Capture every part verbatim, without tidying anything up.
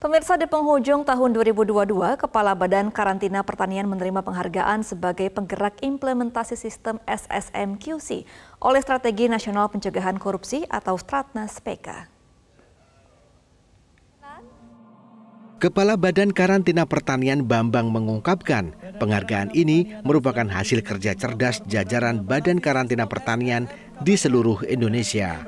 Pemirsa, di penghujung tahun dua ribu dua puluh dua, Kepala Badan Karantina Pertanian menerima penghargaan sebagai penggerak implementasi sistem S S M Q C oleh Strategi Nasional Pencegahan Korupsi atau Stratnas P K. Kepala Badan Karantina Pertanian Bambang mengungkapkan penghargaan ini merupakan hasil kerja cerdas jajaran Badan Karantina Pertanian di seluruh Indonesia.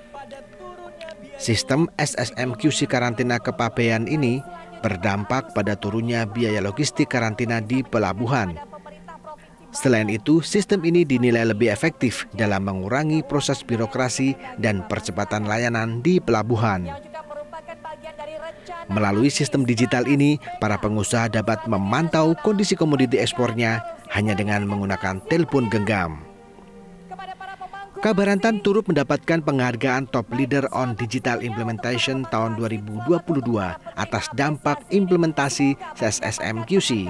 Sistem S S M Q C karantina kepabean ini berdampak pada turunnya biaya logistik karantina di pelabuhan. Selain itu, sistem ini dinilai lebih efektif dalam mengurangi proses birokrasi dan percepatan layanan di pelabuhan. Melalui sistem digital ini, para pengusaha dapat memantau kondisi komoditi ekspornya hanya dengan menggunakan telepon genggam. Kabarantan turut mendapatkan penghargaan Top Leader on Digital Implementation tahun dua ribu dua puluh dua atas dampak implementasi S S M Q C.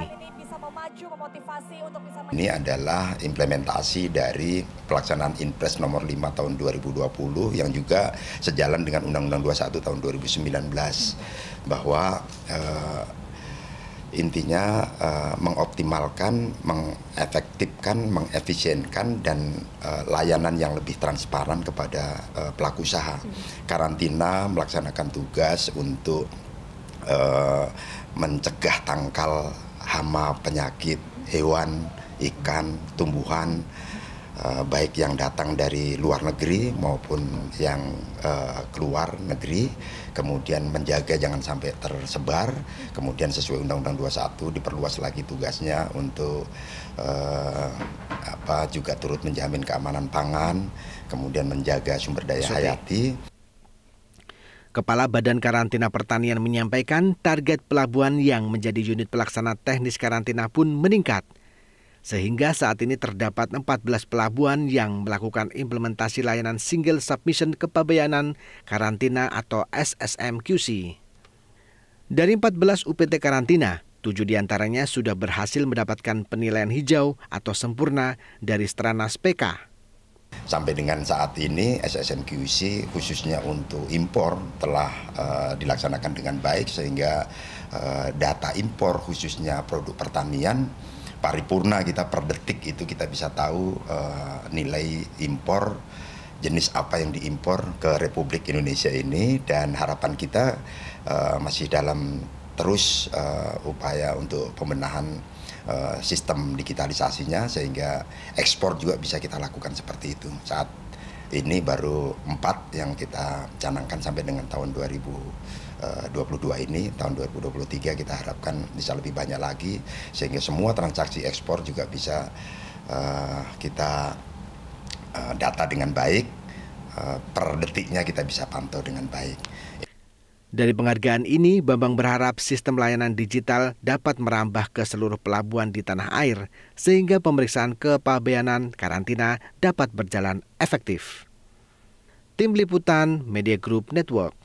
Ini adalah implementasi dari pelaksanaan Inpres nomor lima tahun dua ribu dua puluh yang juga sejalan dengan Undang-Undang dua puluh satu tahun dua ribu sembilan belas bahwa eh, intinya uh, mengoptimalkan, mengefektifkan, mengefisienkan dan uh, layanan yang lebih transparan kepada uh, pelaku usaha. Karantina melaksanakan tugas untuk uh, mencegah tangkal hama penyakit hewan, ikan, tumbuhan, uh, baik yang datang dari luar negeri maupun yang uh, keluar negeri. Kemudian menjaga jangan sampai tersebar, kemudian sesuai Undang-Undang dua puluh satu diperluas lagi tugasnya untuk eh, apa juga turut menjamin keamanan pangan, kemudian menjaga sumber daya hayati. Kepala Badan Karantina Pertanian menyampaikan target pelabuhan yang menjadi unit pelaksana teknis karantina pun meningkat. Sehingga saat ini terdapat empat belas pelabuhan yang melakukan implementasi layanan Single Submission Kepabeanan Karantina atau S S M Q C. Dari empat belas U P T karantina, tujuh diantaranya sudah berhasil mendapatkan penilaian hijau atau sempurna dari Stratnas P K. Sampai dengan saat ini S S M Q C khususnya untuk impor telah uh, dilaksanakan dengan baik sehingga uh, data impor khususnya produk pertanian paripurna kita per detik itu kita bisa tahu uh, nilai impor jenis apa yang diimpor ke Republik Indonesia ini, dan harapan kita uh, masih dalam terus uh, upaya untuk pembenahan uh, sistem digitalisasinya sehingga ekspor juga bisa kita lakukan seperti itu. Saat ini baru empat yang kita canangkan sampai dengan tahun dua ribu dua puluh dua ini, tahun dua ribu dua puluh tiga kita harapkan bisa lebih banyak lagi sehingga semua transaksi ekspor juga bisa uh, kita uh, data dengan baik, uh, per detiknya kita bisa pantau dengan baik. Dari penghargaan ini, Bambang berharap sistem layanan digital dapat merambah ke seluruh pelabuhan di tanah air sehingga pemeriksaan kepabeanan karantina dapat berjalan efektif. Tim Liputan Media Group Network.